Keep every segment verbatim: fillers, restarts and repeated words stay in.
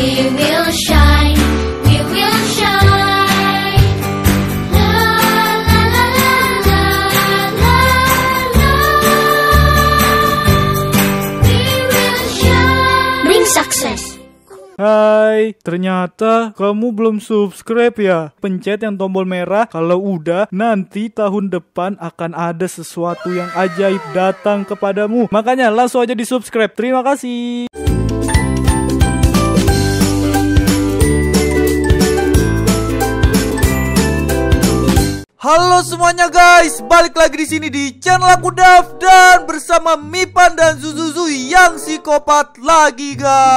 We will shine, we will shine. La la la la la la la. We will shine. Bring success. Hai, ternyata kamu belum subscribe ya? Pencet yang tombol merah. Kalau udah, nanti tahun depan akan ada sesuatu yang ajaib datang kepadamu. Makanya langsung aja di subscribe. Terima kasih. Halo semuanya guys, balik lagi di sini di channel aku Dav dan bersama Mipan dan Zuzuzu yang psikopat lagi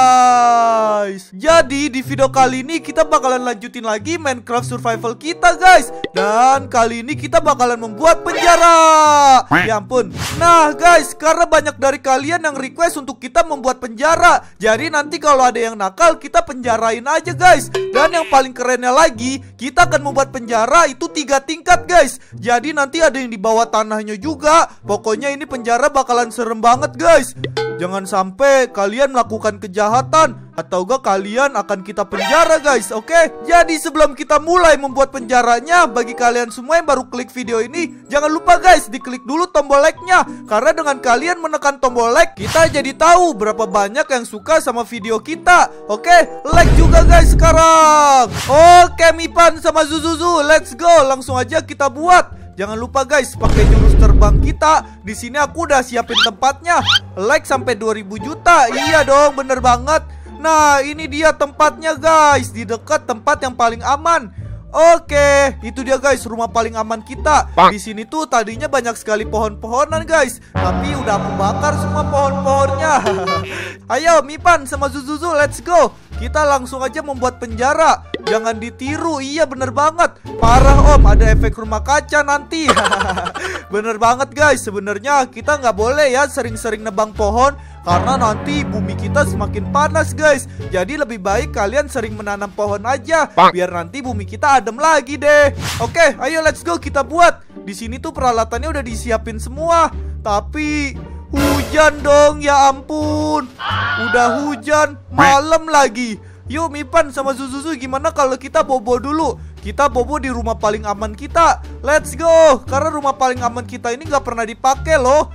guys. Jadi di video kali ini kita bakalan lanjutin lagi Minecraft survival kita guys. Dan kali ini kita bakalan membuat penjara. Ya ampun. Nah guys, karena banyak dari kalian yang request untuk kita membuat penjara, jadi nanti kalau ada yang nakal kita penjarain aja guys. Dan yang paling kerennya lagi, kita akan membuat penjara itu tiga tingkat guys. Jadi nanti ada yang di bawah tanahnya juga. Pokoknya ini penjara bakalan serem banget guys. Jangan sampai kalian melakukan kejahatan atau gak kalian akan kita penjara guys. Oke, jadi sebelum kita mulai membuat penjaranya, bagi kalian semua yang baru klik video ini, jangan lupa guys diklik dulu tombol like-nya. Karena dengan kalian menekan tombol like, kita jadi tahu berapa banyak yang suka sama video kita. Oke, like juga guys sekarang. Oke Mipan sama Zuzuzu, let's go. Langsung aja kita buat. Jangan lupa guys, pakai jurus terbang kita. Di sini aku udah siapin tempatnya. Like sampai dua ribu juta. Iya dong, bener banget. Nah, ini dia tempatnya guys, di dekat tempat yang paling aman. Oke, itu dia guys, rumah paling aman kita. Di sini tuh tadinya banyak sekali pohon-pohonan guys, tapi udah aku bakar semua pohon-pohonnya. Ayo Mipan sama Zuzuzu, let's go. Kita langsung aja membuat penjara. Jangan ditiru, iya bener banget. Parah om, ada efek rumah kaca nanti. Bener banget guys, sebenarnya kita nggak boleh ya sering-sering nebang pohon, karena nanti bumi kita semakin panas guys. Jadi lebih baik kalian sering menanam pohon aja, biar nanti bumi kita adem lagi deh. Oke, ayo let's go kita buat. Di sini tuh peralatannya udah disiapin semua. Tapi hujan dong, ya ampun. Udah hujan, malam lagi. Yuk Mipan sama Zuzuzu, gimana kalau kita bobo dulu? Kita bobo di rumah paling aman kita. Let's go. Karena rumah paling aman kita ini gak pernah dipakai loh.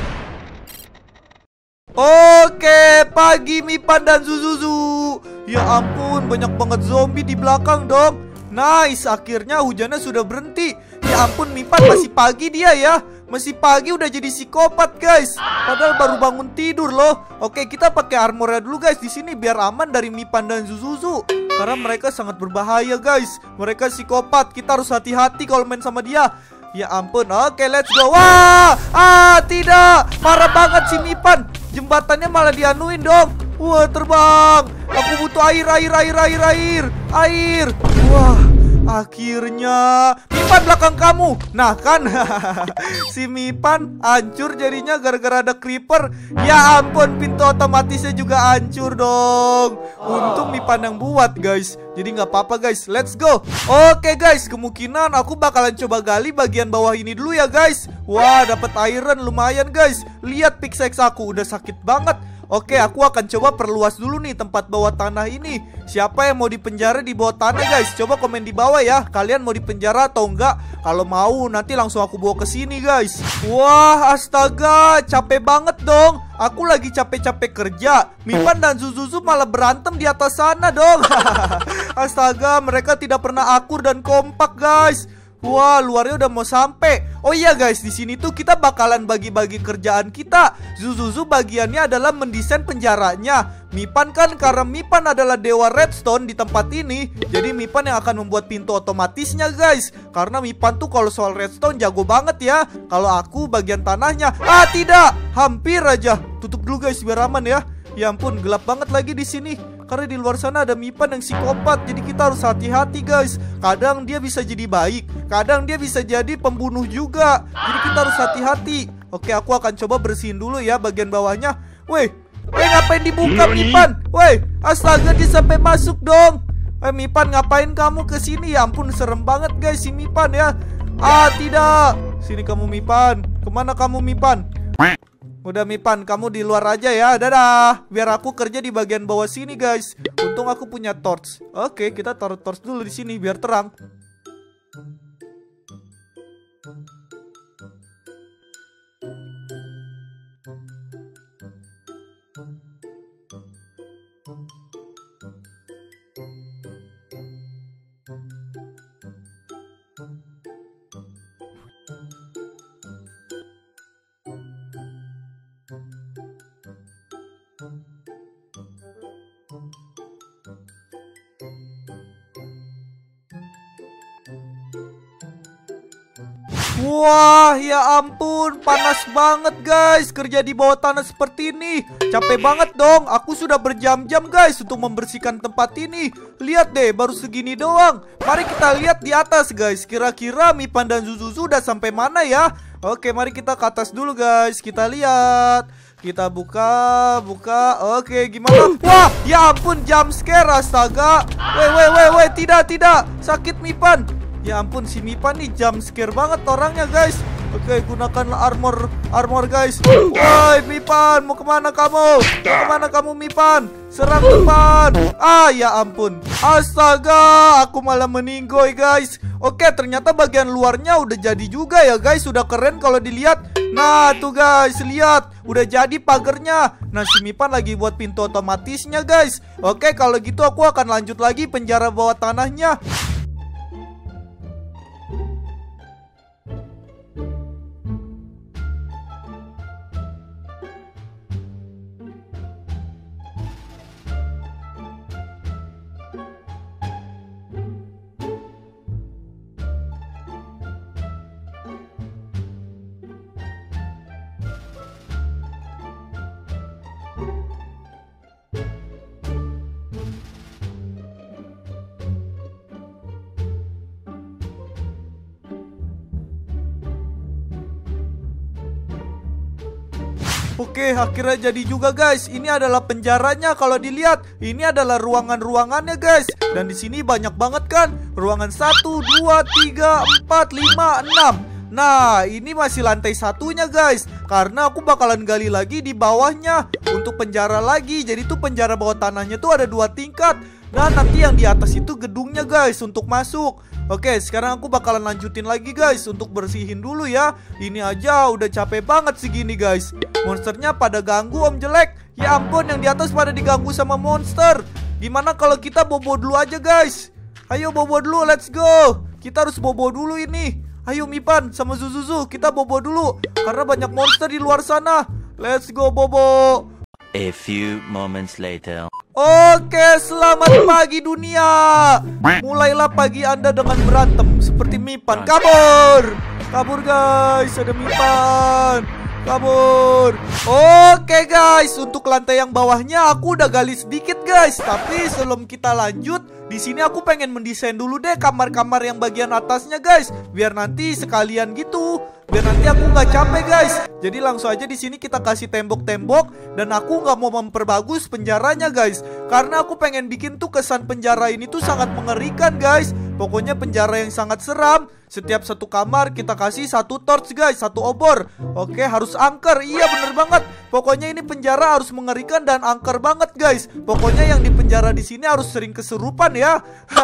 Oke, pagi Mipan dan Zuzuzu. Ya ampun, banyak banget zombie di belakang dong. Nice, akhirnya hujannya sudah berhenti. Ya ampun Mipan, masih pagi dia ya. Masih pagi udah jadi psikopat guys. Padahal baru bangun tidur loh. Oke, kita pakai armornya dulu guys di sini biar aman dari Mipan dan Zuzuzu. Karena mereka sangat berbahaya guys. Mereka psikopat, kita harus hati-hati kalau main sama dia. Ya ampun, oke let's go. Wah, ah tidak, parah banget si Mipan. Jembatannya malah dianuin dong. Wah, terbang. Aku butuh air, air, air, air, air, air. Wah, akhirnya Mipan belakang kamu. Nah kan, si Mipan hancur jadinya gara-gara ada creeper. Ya ampun, pintu otomatisnya juga hancur dong. Untung Mipan yang buat guys, jadi nggak apa-apa guys, let's go. Oke guys, kemungkinan aku bakalan coba gali bagian bawah ini dulu ya guys. Wah, dapat iron lumayan guys. Lihat pickaxe aku udah sakit banget. Oke, aku akan coba perluas dulu nih tempat bawah tanah ini. Siapa yang mau dipenjara di bawah tanah guys? Coba komen di bawah ya. Kalian mau dipenjara atau enggak? Kalau mau nanti langsung aku bawa ke sini guys. Wah, astaga, capek banget dong. Aku lagi capek-capek kerja. Mipan dan Zuzuzu malah berantem di atas sana dong. Astaga, mereka tidak pernah akur dan kompak guys. Wah, luarnya udah mau sampai. Oh iya guys, di sini tuh kita bakalan bagi-bagi kerjaan kita. Zuzuzu bagiannya adalah mendesain penjaranya. Mipan kan karena Mipan adalah dewa redstone di tempat ini, jadi Mipan yang akan membuat pintu otomatisnya guys. Karena Mipan tuh kalau soal redstone jago banget ya. Kalau aku bagian tanahnya. Ah tidak, hampir aja. Tutup dulu guys biar aman ya. Ya ampun, gelap banget lagi di sini. Karena di luar sana ada Mipan yang psikopat. Jadi kita harus hati-hati guys. Kadang dia bisa jadi baik, kadang dia bisa jadi pembunuh juga. Jadi kita harus hati-hati. Oke, aku akan coba bersihin dulu ya bagian bawahnya. Weh, weh ngapain dibuka Mipan? Weh, astaga dia sampai masuk dong. Eh Mipan, ngapain kamu kesini? Ya ampun, serem banget guys si Mipan ya. Ah tidak, sini kamu Mipan. Kemana kamu Mipan? Udah Mipan, kamu di luar aja ya. Dadah. Biar aku kerja di bagian bawah sini, guys. Untung aku punya torch. Oke, kita taruh torch dulu di sini biar terang. Wah, ya ampun, panas banget guys. Kerja di bawah tanah seperti ini capek banget dong. Aku sudah berjam-jam guys untuk membersihkan tempat ini. Lihat deh, baru segini doang. Mari kita lihat di atas guys. Kira-kira Mipan dan Zuzuzu udah sampai mana ya? Oke, mari kita ke atas dulu guys. Kita lihat. Kita buka, buka. Oke, gimana? Wah, ya ampun, jump scare, astaga. Weh, weh, weh, weh, tidak, tidak. Sakit Mipan. Ya ampun, si Mipan nih jump scare banget orangnya guys. Oke, gunakanlah armor, armor guys. Woi Mipan, mau kemana kamu? Mau kemana kamu Mipan? Serang Mipan. Ah, ya ampun. Astaga, aku malah meninggoy guys. Oke, ternyata bagian luarnya udah jadi juga ya guys. Sudah keren kalau dilihat. Nah tuh guys, lihat. Udah jadi pagernya. Nah, si Mipan lagi buat pintu otomatisnya guys. Oke, kalau gitu aku akan lanjut lagi penjara bawah tanahnya. Oke, akhirnya jadi juga guys. Ini adalah penjaranya kalau dilihat. Ini adalah ruangan-ruangannya guys. Dan di sini banyak banget kan. Ruangan satu, dua, tiga, empat, lima, enam. Nah, ini masih lantai satunya guys. Karena aku bakalan gali lagi di bawahnya untuk penjara lagi. Jadi tuh penjara bawah tanahnya tuh ada dua tingkat. Dan nanti yang di atas itu gedungnya guys untuk masuk. Oke, sekarang aku bakalan lanjutin lagi guys untuk bersihin dulu ya. Ini aja udah capek banget segini guys. Monsternya pada ganggu om jelek. Ya ampun, yang di atas pada diganggu sama monster. Gimana kalau kita bobo dulu aja guys? Ayo bobo dulu, let's go. Kita harus bobo dulu ini. Ayo Mipan sama Zuzuzu, kita bobo dulu. Karena banyak monster di luar sana. Let's go bobo. A few moments later. Oke, selamat pagi dunia. Mulailah pagi Anda dengan berantem seperti Mipan. Kabur. Kabur guys, ada Mipan. Kabur. Oke guys, untuk lantai yang bawahnya aku udah gali sedikit guys. Tapi sebelum kita lanjut, di sini aku pengen mendesain dulu deh kamar-kamar yang bagian atasnya guys. Biar nanti sekalian gitu. Biar nanti aku nggak capek guys. Jadi langsung aja di sini kita kasih tembok-tembok. Dan aku nggak mau memperbagus penjaranya guys. Karena aku pengen bikin tuh kesan penjara ini tuh sangat mengerikan guys. Pokoknya penjara yang sangat seram. Setiap satu kamar kita kasih satu torch guys, satu obor. Oke, harus angker. Iya bener banget. Pokoknya ini penjara harus mengerikan dan angker banget guys. Pokoknya yang di penjara di sini harus sering kesurupan ya.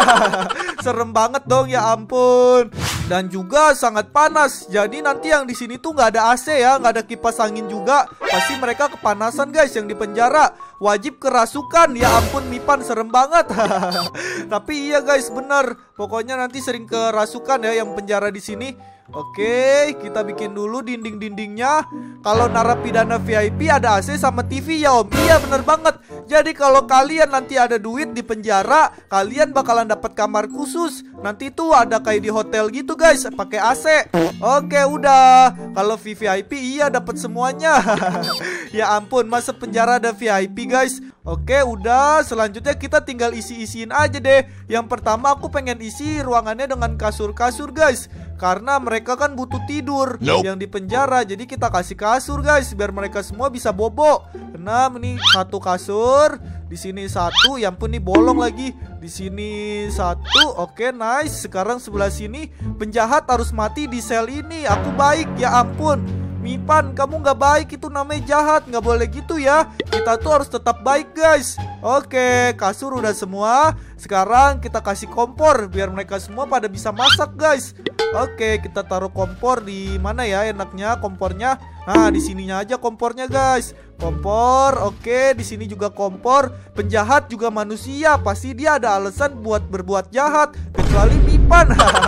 Serem banget dong, ya ampun. Dan juga sangat panas. Jadi nanti yang di sini tuh nggak ada A C ya, nggak ada kipas angin juga. Pasti mereka kepanasan guys yang di penjara. Wajib kerasukan. Ya ampun Mipan, serem banget. Tapi iya guys, bener. Pokoknya nanti sering kerasukan ya yang penjara di sini. Oke, kita bikin dulu dinding-dindingnya. Kalau narapidana V I P ada A C sama T V ya om. Iya bener banget. Jadi kalau kalian nanti ada duit di penjara, kalian bakalan dapat kamar khusus. Nanti tuh ada kayak di hotel gitu guys, pakai A C. Oke udah. Kalau V V I P iya dapat semuanya. Ya ampun, masa penjara ada V I P guys. Oke udah. Selanjutnya kita tinggal isi-isiin aja deh. Yang pertama aku pengen isi ruangannya dengan kasur-kasur guys. Karena mereka kan butuh tidur nope. Yang di penjara. Jadi kita kasih kasur guys, biar mereka semua bisa bobo. Enam, ini satu kasur. Di sini satu. Ya ampun nih bolong lagi. Di sini satu. Oke nice. Sekarang sebelah sini penjahat harus mati di sel ini. Aku baik, ya ampun. Mipan, kamu nggak baik, itu namanya jahat. Nggak boleh gitu ya. Kita tuh harus tetap baik guys. Oke, kasur udah semua. Sekarang kita kasih kompor biar mereka semua pada bisa masak guys. Oke, kita taruh kompor di mana ya enaknya kompornya? Nah, di sininya aja kompornya guys. Kompor, oke, di sini juga kompor. Penjahat juga manusia, pasti dia ada alasan buat berbuat jahat. Kecuali Mipan.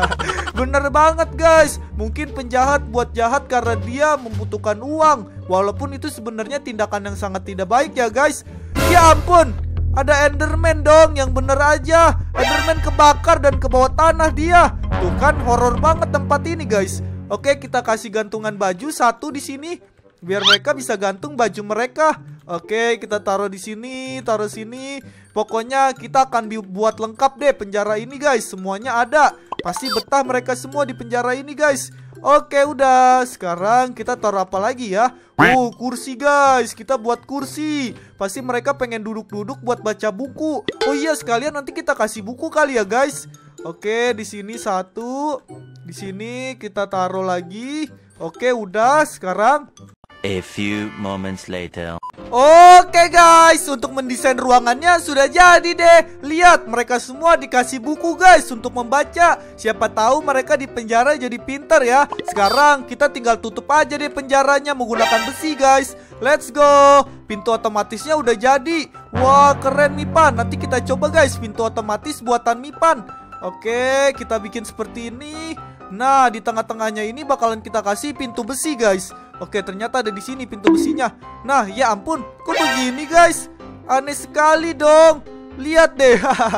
Bener banget guys. Mungkin penjahat buat jahat karena dia membutuhkan uang. Walaupun itu sebenarnya tindakan yang sangat tidak baik ya guys. Ya ampun, ada Enderman dong, yang bener aja. Enderman kebakar dan ke bawah tanah dia. Tuh kan, horor banget tempat ini guys. Oke, kita kasih gantungan baju satu di sini biar mereka bisa gantung baju mereka. Oke, kita taruh di sini, taruh sini. Pokoknya kita akan buat lengkap deh penjara ini guys. Semuanya ada. Pasti betah mereka semua di penjara ini guys. Oke, udah. Sekarang kita taruh apa lagi ya? Oh, kursi guys. Kita buat kursi. Pasti mereka pengen duduk-duduk buat baca buku. Oh iya, sekalian nanti kita kasih buku kali ya guys. Oke, di sini satu. Di sini kita taruh lagi. Oke, udah. Sekarang A few moments later. oke guys, untuk mendesain ruangannya sudah jadi deh. Lihat, mereka semua dikasih buku guys untuk membaca. Siapa tahu mereka di penjara jadi pintar ya. Sekarang kita tinggal tutup aja deh penjaranya menggunakan besi guys. Let's go. Pintu otomatisnya udah jadi. Wah, keren Mipan. Nanti kita coba guys pintu otomatis buatan Mipan. Oke, kita bikin seperti ini. Nah, di tengah-tengahnya ini bakalan kita kasih pintu besi guys. Oke, ternyata ada di sini pintu besinya. Nah, ya ampun, kok begini guys? Aneh sekali dong. Lihat deh.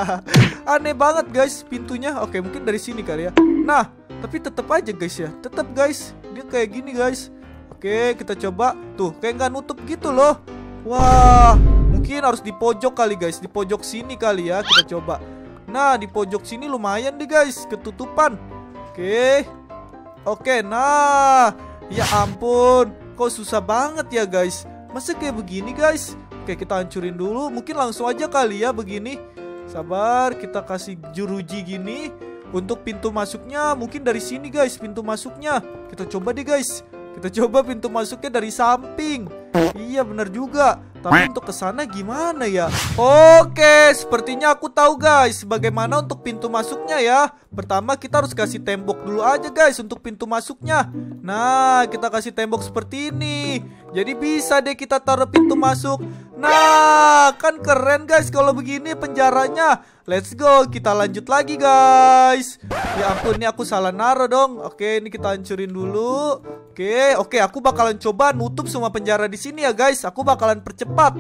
Aneh banget guys pintunya. Oke, mungkin dari sini kali ya. Nah, tapi tetap aja guys ya. Tetap guys, dia kayak gini guys. Oke, kita coba. Tuh, kayak nggak nutup gitu loh. Wah, mungkin harus di pojok kali guys. Di pojok sini kali ya, kita coba. Nah, di pojok sini lumayan deh guys, ketutupan. Oke. Oke, nah. Ya ampun, kok susah banget ya guys. Masa kayak begini guys? Oke, kita hancurin dulu. Mungkin langsung aja kali ya begini. Sabar, kita kasih jeruji gini. Untuk pintu masuknya mungkin dari sini guys, pintu masuknya. Kita coba deh guys. Kita coba pintu masuknya dari samping. Iya bener juga. Tapi untuk kesana gimana ya? Oke, sepertinya aku tahu guys bagaimana untuk pintu masuknya ya. Pertama kita harus kasih tembok dulu aja guys untuk pintu masuknya. Nah, kita kasih tembok seperti ini. Jadi bisa deh kita taruh pintu masuk. Nah, kan keren guys kalau begini penjaranya. Let's go, kita lanjut lagi guys. Ya ampun, ini aku salah naruh dong. Oke, ini kita hancurin dulu. Oke, oke, aku bakalan coba nutup semua penjara di sini ya guys. Aku bakalan percepat.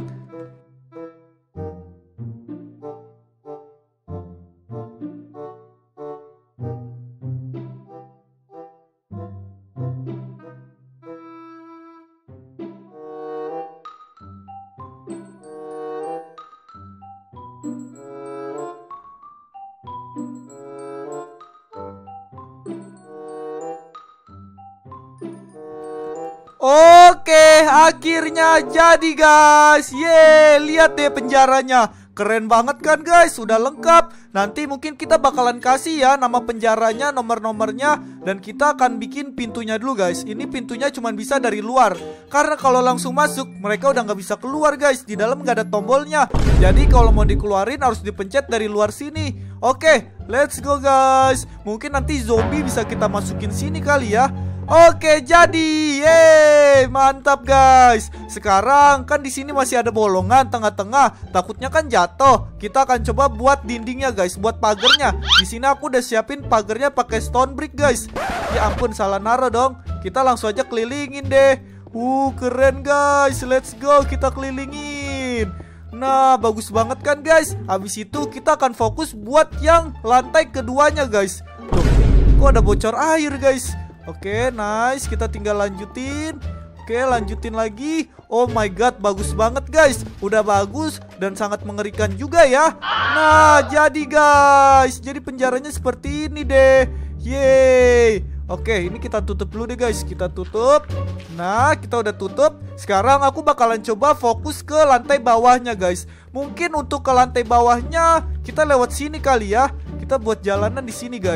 Oke, akhirnya jadi guys. Yeay, lihat deh penjaranya. Keren banget kan guys, sudah lengkap. Nanti mungkin kita bakalan kasih ya nama penjaranya, nomor-nomornya. Dan kita akan bikin pintunya dulu guys. Ini pintunya cuma bisa dari luar. Karena kalau langsung masuk, mereka udah nggak bisa keluar guys. Di dalam nggak ada tombolnya. Jadi kalau mau dikeluarin harus dipencet dari luar sini. Oke, let's go guys. Mungkin nanti zombie bisa kita masukin sini kali ya. Oke, jadi, yeay, mantap guys. Sekarang kan di sini masih ada bolongan tengah-tengah. Takutnya kan jatuh. Kita akan coba buat dindingnya guys, buat pagernya. Di sini aku udah siapin pagernya pakai stone brick guys. Ya ampun, salah naruh dong. Kita langsung aja kelilingin deh. Uh, keren guys. Let's go, kita kelilingin. Nah, bagus banget kan guys. Habis itu kita akan fokus buat yang lantai keduanya guys. Tuh, kok ada bocor air guys. Oke, nice. Kita tinggal lanjutin. Oke, lanjutin lagi. Oh my god, bagus banget guys. Udah bagus dan sangat mengerikan juga ya. Nah, jadi guys, jadi penjaranya seperti ini deh. Yeay. Oke, ini kita tutup dulu deh guys. Kita tutup. Nah, kita udah tutup. Sekarang aku bakalan coba fokus ke lantai bawahnya guys. Mungkin untuk ke lantai bawahnya kita lewat sini kali ya. Kita buat jalanan di sini guys.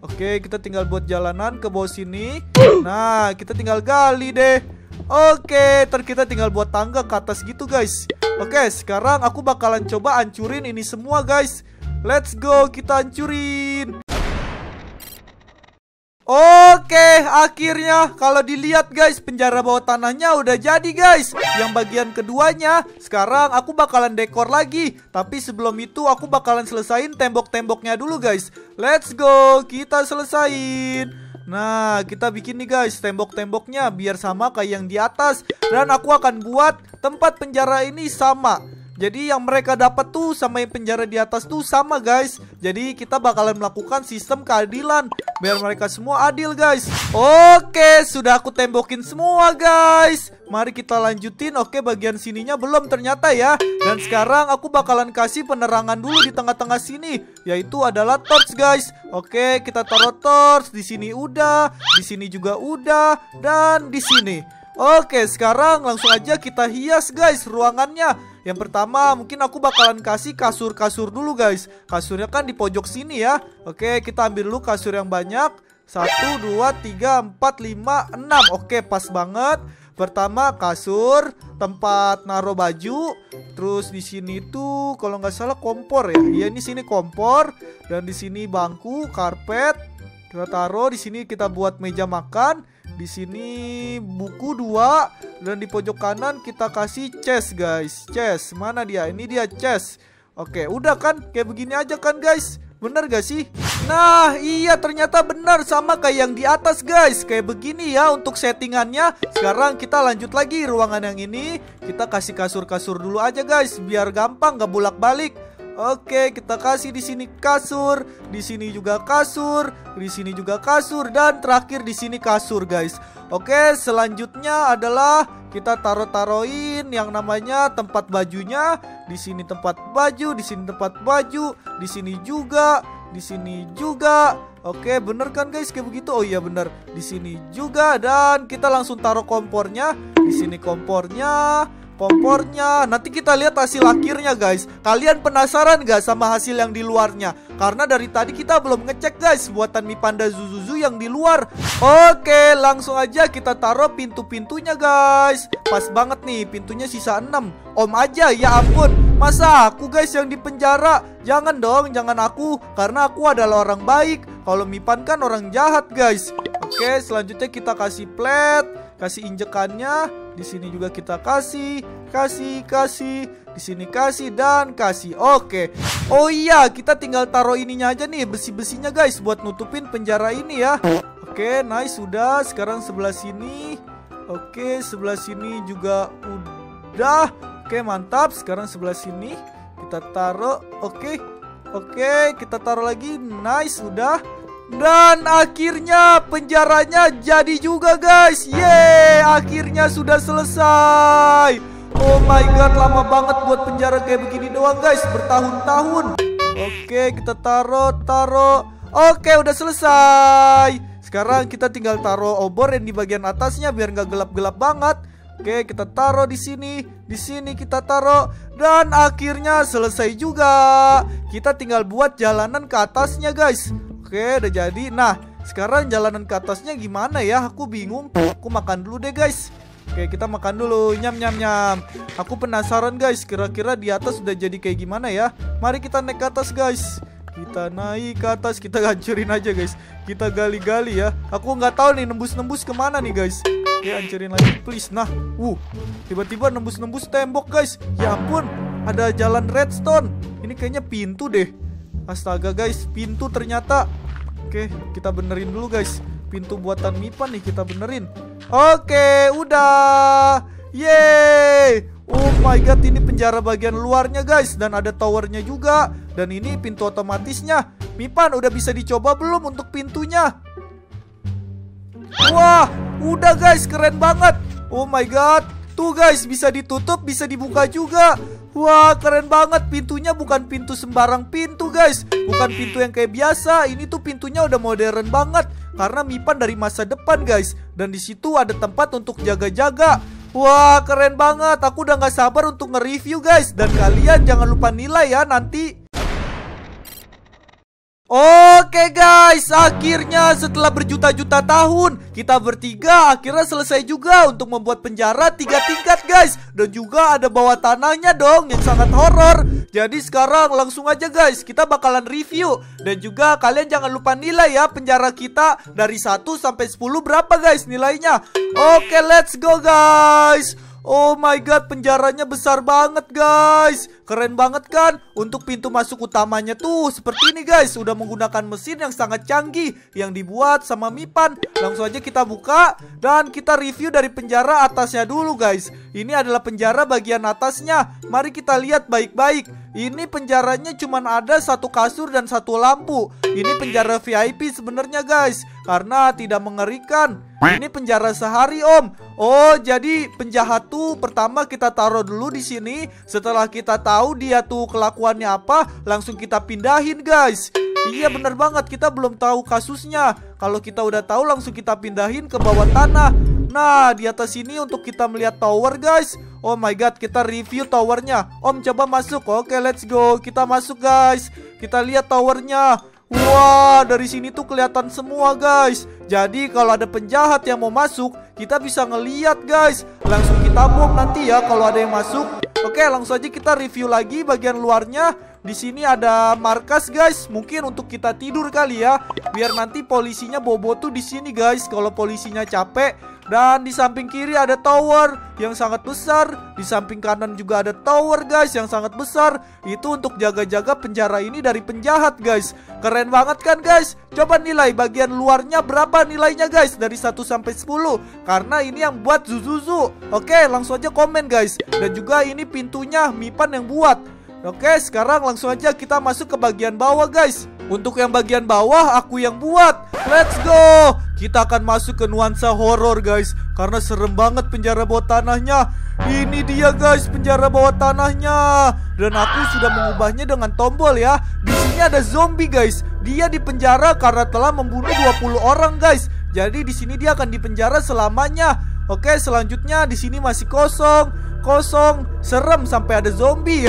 Oke, kita tinggal buat jalanan ke bawah sini. Nah, kita tinggal gali deh. Oke, ntar kita tinggal buat tangga ke atas gitu guys. Oke, sekarang aku bakalan coba hancurin ini semua guys. Let's go, kita hancurin. Oke, akhirnya kalau dilihat guys, penjara bawah tanahnya udah jadi guys. Yang bagian keduanya, sekarang aku bakalan dekor lagi. Tapi sebelum itu aku bakalan selesain tembok-temboknya dulu guys. Let's go, kita selesain. Nah, kita bikin nih guys tembok-temboknya biar sama kayak yang di atas. Dan aku akan buat tempat penjara ini sama. Jadi yang mereka dapat tuh sama yang penjara di atas tuh sama guys. Jadi kita bakalan melakukan sistem keadilan biar mereka semua adil guys. Oke, sudah aku tembokin semua guys. Mari kita lanjutin. Oke, bagian sininya belum ternyata ya. Dan sekarang aku bakalan kasih penerangan dulu di tengah-tengah sini, yaitu adalah torch guys. Oke, kita taruh torch di sini udah, di sini juga udah, dan di sini. Oke, sekarang langsung aja kita hias guys ruangannya. Yang pertama mungkin aku bakalan kasih kasur-kasur dulu guys. Kasurnya kan di pojok sini ya. Oke, kita ambil dulu kasur yang banyak. Satu, dua, tiga, empat, lima, enam. Oke, pas banget. Pertama kasur, tempat naruh baju. Terus di sini tuh kalau nggak salah kompor ya. Iya, ini sini kompor. Dan di sini bangku, karpet. Kita taruh di sini, kita buat meja makan. Di sini buku dua. Dan di pojok kanan kita kasih chest guys. Chest, mana dia? Ini dia chest. Oke, udah kan? Kayak begini aja kan guys? Bener gak sih? Nah, iya ternyata benar sama kayak yang di atas guys. Kayak begini ya untuk settingannya. Sekarang kita lanjut lagi ruangan yang ini. Kita kasih kasur-kasur dulu aja guys, biar gampang gak bolak-balik. Oke, kita kasih di sini kasur, di sini juga kasur, di sini juga kasur, dan terakhir di sini kasur guys. Oke, selanjutnya adalah kita taruh-taruhin yang namanya tempat bajunya. Di sini tempat baju, di sini tempat baju, di sini juga, di sini juga. Oke, bener kan guys kayak begitu? Oh iya bener. Di sini juga, dan kita langsung taruh kompornya. Di sini kompornya. Kompornya, nanti kita lihat hasil akhirnya guys. Kalian penasaran gak sama hasil yang di luarnya? Karena dari tadi kita belum ngecek guys buatan Mi Panda Zuzuzu yang di luar. Oke, langsung aja kita taruh pintu-pintunya guys. Pas banget nih, pintunya sisa enam. Om aja, ya ampun. Masa aku guys yang di penjara? Jangan dong, jangan aku. Karena aku adalah orang baik. Kalau Mipan kan orang jahat guys. Oke, selanjutnya kita kasih plat, kasih injekannya. Di sini juga kita kasih, kasih, kasih. Di sini kasih dan kasih. Oke. Oh iya, kita tinggal taruh ininya aja nih, besi-besinya guys, buat nutupin penjara ini ya. Oke, nice, sudah. Sekarang sebelah sini. Oke, sebelah sini juga udah. Oke, mantap. Sekarang sebelah sini kita taruh. Oke. Oke, kita taruh lagi. Nice, udah. Dan akhirnya penjaranya jadi juga guys. Yeay, akhirnya sudah selesai. Oh my god, lama banget buat penjara kayak begini doang guys, bertahun-tahun. Oke, kita taruh, taruh. Oke, udah selesai. Sekarang kita tinggal taruh obor yang di bagian atasnya biar nggak gelap-gelap banget. Oke, kita taruh di sini, di sini kita taruh, dan akhirnya selesai juga. Kita tinggal buat jalanan ke atasnya guys. Oke, udah jadi. Nah, sekarang jalanan ke atasnya gimana ya? Aku bingung. Aku makan dulu deh guys. Oke, kita makan dulu. Nyam nyam nyam. Aku penasaran guys, kira-kira di atas udah jadi kayak gimana ya? Mari kita naik ke atas guys. Kita naik ke atas, kita hancurin aja guys. Kita gali-gali ya. Aku nggak tahu nih nembus-nembus kemana nih guys. Oke, hancurin lagi please. Nah, uh, tiba-tiba nembus-nembus tembok guys. Ya ampun, ada jalan redstone. Ini kayaknya pintu deh. Astaga guys, pintu ternyata. Oke, kita benerin dulu guys. Pintu buatan Mipan nih kita benerin. Oke, udah. Yeay. Oh my god, ini penjara bagian luarnya guys. Dan ada towernya juga. Dan ini pintu otomatisnya. Mipan, udah bisa dicoba belum untuk pintunya? Wah, udah guys, keren banget. Oh my god. Tuh guys, bisa ditutup, bisa dibuka juga. Wah, keren banget. Pintunya bukan pintu sembarang pintu guys. Bukan pintu yang kayak biasa. Ini tuh pintunya udah modern banget. Karena Mipan dari masa depan guys. Dan di situ ada tempat untuk jaga-jaga. Wah, keren banget. Aku udah gak sabar untuk nge-review guys. Dan kalian jangan lupa nilai ya nanti. Oke guys, akhirnya setelah berjuta-juta tahun kita bertiga akhirnya selesai juga untuk membuat penjara tiga tingkat guys. Dan juga ada bawah tanahnya dong yang sangat horor. Jadi sekarang langsung aja guys, kita bakalan review. Dan juga kalian jangan lupa nilai ya penjara kita dari satu sampai sepuluh berapa guys nilainya. Oke, let's go guys. Oh my god, penjaranya besar banget guys. Keren banget kan? Untuk pintu masuk utamanya tuh seperti ini guys. Udah menggunakan mesin yang sangat canggih yang dibuat sama Mipan. Langsung aja kita buka dan kita review dari penjara atasnya dulu guys. Ini adalah penjara bagian atasnya. Mari kita lihat baik-baik. Ini penjaranya cuma ada satu kasur dan satu lampu. Ini penjara V I P sebenarnya guys, karena tidak mengerikan. Ini penjara sehari om. Oh, jadi penjahat tuh pertama kita taruh dulu di sini. Setelah kita tahu dia tuh kelakuannya apa, langsung kita pindahin guys. Iya bener banget, kita belum tahu kasusnya. Kalau kita udah tahu langsung kita pindahin ke bawah tanah. Nah, di atas sini untuk kita melihat tower guys. Oh my god, kita review towernya. Om coba masuk. Oke, let's go. Kita masuk guys. Kita lihat towernya. Wah, dari sini tuh kelihatan semua guys. Jadi kalau ada penjahat yang mau masuk, kita bisa ngeliat guys. Langsung kita bom nanti ya kalau ada yang masuk. Oke, langsung aja kita review lagi bagian luarnya. Di sini ada markas guys, mungkin untuk kita tidur kali ya. Biar nanti polisinya bobo tuh di sini guys kalau polisinya capek. Dan di samping kiri ada tower yang sangat besar. Di samping kanan juga ada tower guys yang sangat besar. Itu untuk jaga-jaga penjara ini dari penjahat guys. Keren banget kan guys? Coba nilai bagian luarnya berapa nilainya guys dari satu sampai sepuluh. Karena ini yang buat Zuzuzu. Oke, langsung aja komen guys. Dan juga ini pintunya Mipan yang buat. Oke, sekarang langsung aja kita masuk ke bagian bawah guys. Untuk yang bagian bawah aku yang buat. Let's go. Kita akan masuk ke nuansa horor guys, karena serem banget penjara bawah tanahnya. Ini dia guys penjara bawah tanahnya. Dan aku sudah mengubahnya dengan tombol ya. Di sini ada zombie guys. Dia dipenjara karena telah membunuh dua puluh orang guys. Jadi di sini dia akan dipenjara selamanya. Oke, selanjutnya di sini masih kosong. Kosong, serem sampai ada zombie.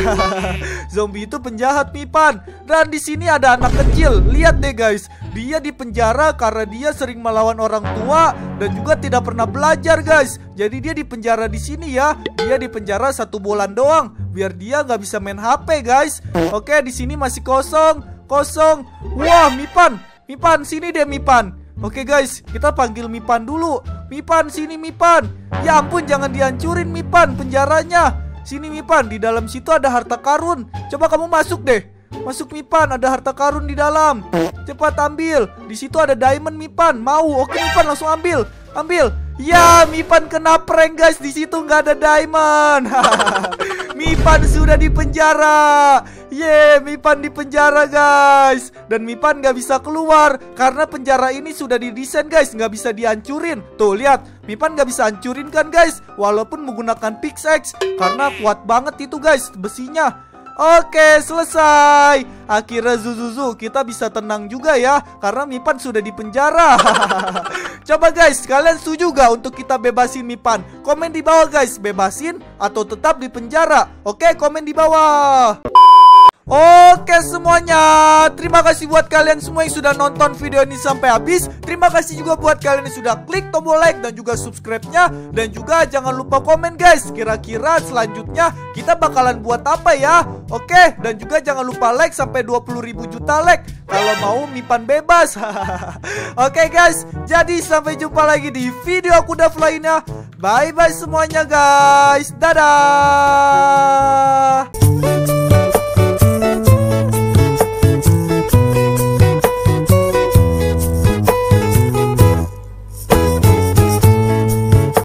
Zombie itu penjahat Mipan. Dan di sini ada anak kecil. Lihat deh guys, dia dipenjara karena dia sering melawan orang tua dan juga tidak pernah belajar guys. Jadi dia dipenjara di sini ya. Dia dipenjara satu bulan doang biar dia nggak bisa main H P guys. Oke, di sini masih kosong, kosong. Wah, Mipan, Mipan sini deh Mipan. Oke guys, kita panggil Mipan dulu. Mipan, sini Mipan. Ya ampun, jangan dihancurin Mipan penjaranya. Sini Mipan, di dalam situ ada harta karun. Coba kamu masuk deh. Masuk Mipan, ada harta karun di dalam. Cepat ambil. Di situ ada diamond Mipan. Mau? Oke Mipan, langsung ambil. Ambil. Ya, Mipan kena prank guys. Di situ nggak ada diamond. Mipan sudah dipenjara. Yeay, Mipan dipenjara guys. Dan Mipan nggak bisa keluar karena penjara ini sudah didesain guys, nggak bisa dihancurin. Tuh lihat, Mipan nggak bisa hancurin kan guys, walaupun menggunakan pickaxe karena kuat banget itu guys besinya. Oke, selesai. Akhirnya Zuzuzu kita bisa tenang juga ya, karena Mipan sudah dipenjara. Coba guys, kalian setuju gak untuk kita bebasin Mipan? Komen di bawah guys, bebasin atau tetap dipenjara. Oke, komen di bawah. Oke semuanya, terima kasih buat kalian semua yang sudah nonton video ini sampai habis. Terima kasih juga buat kalian yang sudah klik tombol like dan juga subscribe-nya. Dan juga jangan lupa komen guys, kira-kira selanjutnya kita bakalan buat apa ya. Oke, dan juga jangan lupa like sampai dua puluh ribu juta like kalau mau Mipan bebas. Oke guys, jadi sampai jumpa lagi di video aku Dav lainnya. Bye bye semuanya guys, dadah.